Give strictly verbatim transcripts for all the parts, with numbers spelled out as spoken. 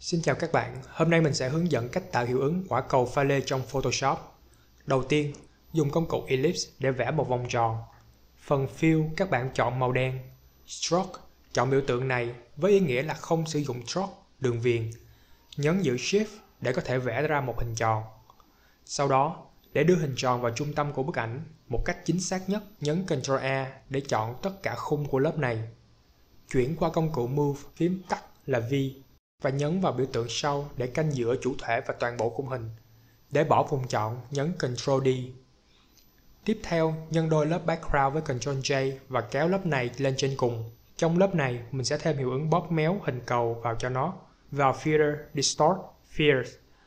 Xin chào các bạn, hôm nay mình sẽ hướng dẫn cách tạo hiệu ứng quả cầu pha lê trong Photoshop. Đầu tiên, dùng công cụ Ellipse để vẽ một vòng tròn. Phần Fill các bạn chọn màu đen. Stroke, chọn biểu tượng này với ý nghĩa là không sử dụng stroke, đường viền. Nhấn giữ Shift để có thể vẽ ra một hình tròn. Sau đó, để đưa hình tròn vào trung tâm của bức ảnh một cách chính xác nhất, nhấn Ctrl A để chọn tất cả khung của lớp này. Chuyển qua công cụ Move, phím tắt là V, và nhấn vào biểu tượng sau để canh giữa chủ thể và toàn bộ khung hình. Để bỏ vùng chọn, nhấn Ctrl D. Tiếp theo, nhân đôi lớp Background với Ctrl J và kéo lớp này lên trên cùng. Trong lớp này, mình sẽ thêm hiệu ứng bóp méo hình cầu vào cho nó. Vào Filter, Distort, Fierce.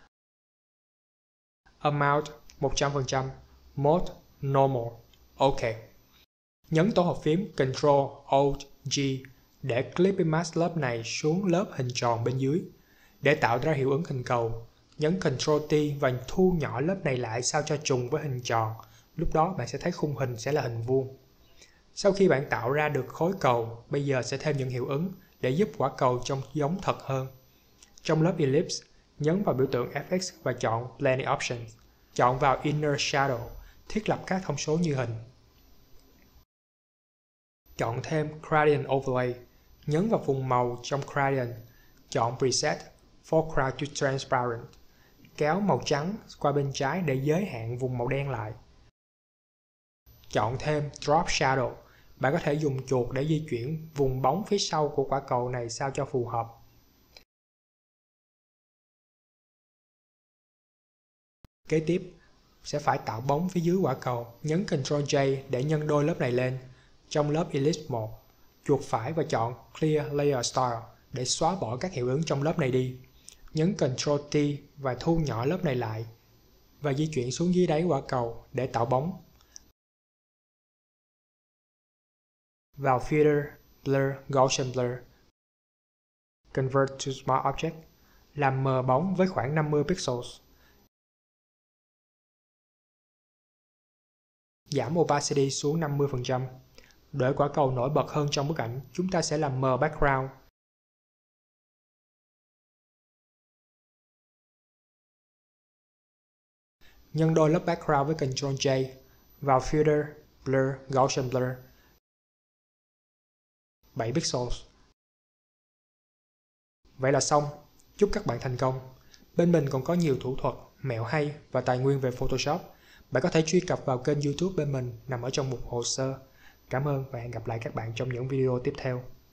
Amount một trăm phần trăm, Mode Normal. OK. Nhấn tổ hợp phím Ctrl Alt G để clip image lớp này xuống lớp hình tròn bên dưới. Để tạo ra hiệu ứng hình cầu, nhấn Ctrl T và thu nhỏ lớp này lại sao cho trùng với hình tròn. Lúc đó bạn sẽ thấy khung hình sẽ là hình vuông. Sau khi bạn tạo ra được khối cầu, bây giờ sẽ thêm những hiệu ứng để giúp quả cầu trông giống thật hơn. Trong lớp Ellipse, nhấn vào biểu tượng F X và chọn Blending Options. Chọn vào Inner Shadow, thiết lập các thông số như hình. Chọn thêm Gradient Overlay. Nhấn vào vùng màu trong Gradient. Chọn Preset, Foreground to Transparent. Kéo màu trắng qua bên trái để giới hạn vùng màu đen lại. Chọn thêm Drop Shadow. Bạn có thể dùng chuột để di chuyển vùng bóng phía sau của quả cầu này sao cho phù hợp. Kế tiếp, sẽ phải tạo bóng phía dưới quả cầu. Nhấn Ctrl J để nhân đôi lớp này lên. Trong lớp Ellipse một, chuột phải và chọn Clear Layer Style để xóa bỏ các hiệu ứng trong lớp này đi. Nhấn Ctrl T và thu nhỏ lớp này lại và di chuyển xuống dưới đáy quả cầu để tạo bóng. Vào Filter, Blur, Gaussian Blur. Convert to Smart Object. Làm mờ bóng với khoảng năm mươi pixels. Giảm Opacity xuống năm mươi phần trăm. Để quả cầu nổi bật hơn trong bức ảnh, chúng ta sẽ làm mờ background. Nhân đôi lớp background với Ctrl J. Vào Filter, Blur, Gaussian Blur. bảy pixels. Vậy là xong. Chúc các bạn thành công. Bên mình còn có nhiều thủ thuật, mẹo hay và tài nguyên về Photoshop. Bạn có thể truy cập vào kênh YouTube bên mình nằm ở trong mục hồ sơ. Cảm ơn và hẹn gặp lại các bạn trong những video tiếp theo.